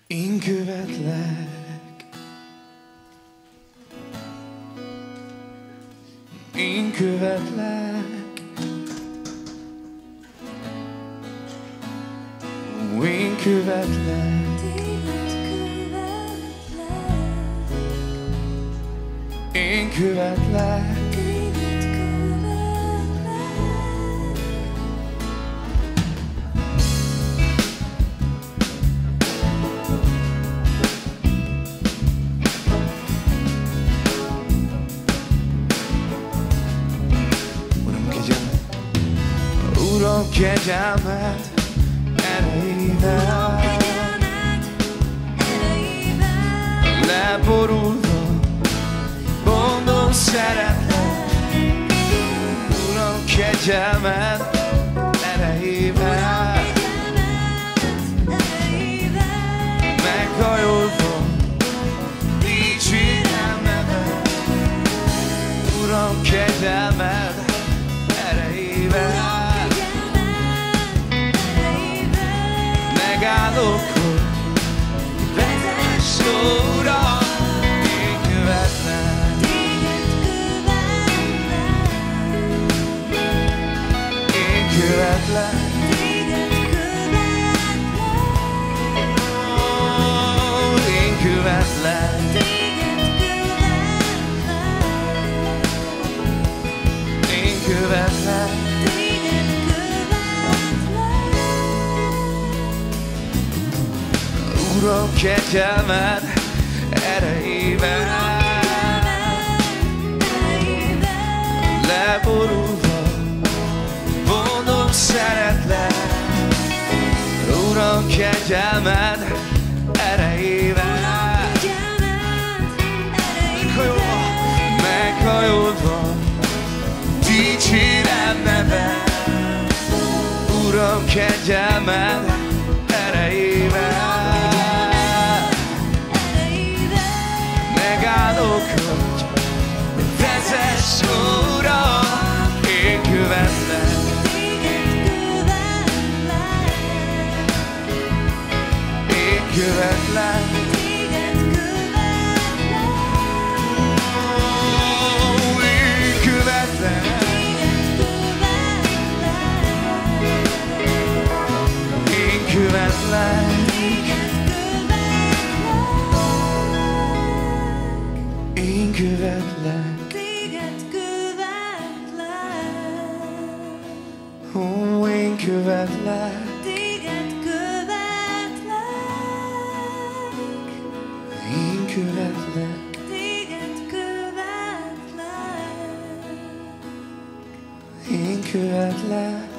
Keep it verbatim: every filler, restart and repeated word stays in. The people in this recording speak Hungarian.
Én követlek, én követlek, ó, én követlek, én követlek, Uram, kegyelmed erejével, leborulva mondom, szeretlek. Uram, kegyelmed erejével, meghajolva dicsérem nevet. Uram, kegyelmed erejével, megállok, hogy vezess, Uram, én követlek, én követlek, ó, én követlek, én követlek. Uram, kegyelmed erejével, leborulva mondom, szeretlek. Uram, kegyelmed erejével, meghajolva, meghajolva dicsérem neved. Uram, kegyelmed erejével, megállok, hogy vezess, Uram, én követlek, én követlek, ó, én követlek, én követlek. Én követlek, téged követlek, ó, én követlek, téged követlek, én követlek, téged követlek, én követlek.